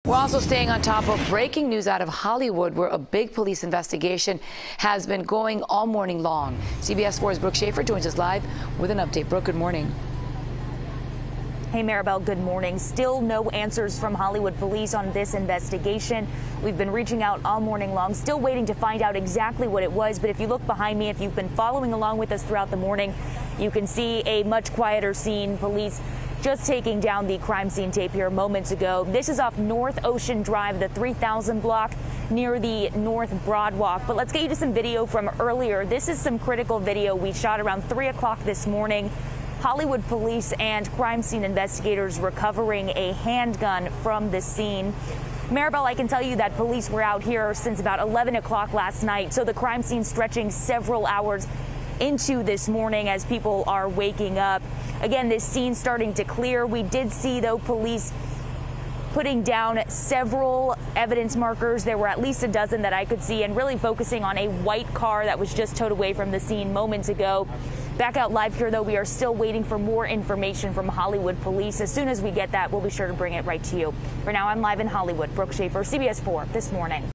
We're also staying on top of breaking news out of Hollywood, where a big police investigation has been going all morning long. CBS 4's Brooke Schaefer joins us live with an update. Brooke, good morning. Hey, Maribel, good morning. Still no answers from Hollywood police on this investigation. We've been reaching out all morning long, still waiting to find out exactly what it was. But if you look behind me, if you've been following along with us throughout the morning, you can see a much quieter scene. Police just taking down the crime scene tape here moments ago. This is off North Ocean Drive, the 3000 block near the North Broadwalk. But let's get you to some video from earlier. This is some critical video we shot around 3 o'clock this morning. Hollywood police and crime scene investigators recovering a handgun from the scene. Maribel, I can tell you that police were out here since about 11 o'clock last night, so the crime scene stretching several hours into this morning as people are waking up. Again, this scene starting to clear. We did see, though, police putting down several evidence markers. There were at least a dozen that I could see, and really focusing on a white car that was just towed away from the scene moments ago. Back out live here, though, we are still waiting for more information from Hollywood police. As soon as we get that, we'll be sure to bring it right to you. For now, I'm live in Hollywood. Brooke Schaefer, CBS 4 This Morning.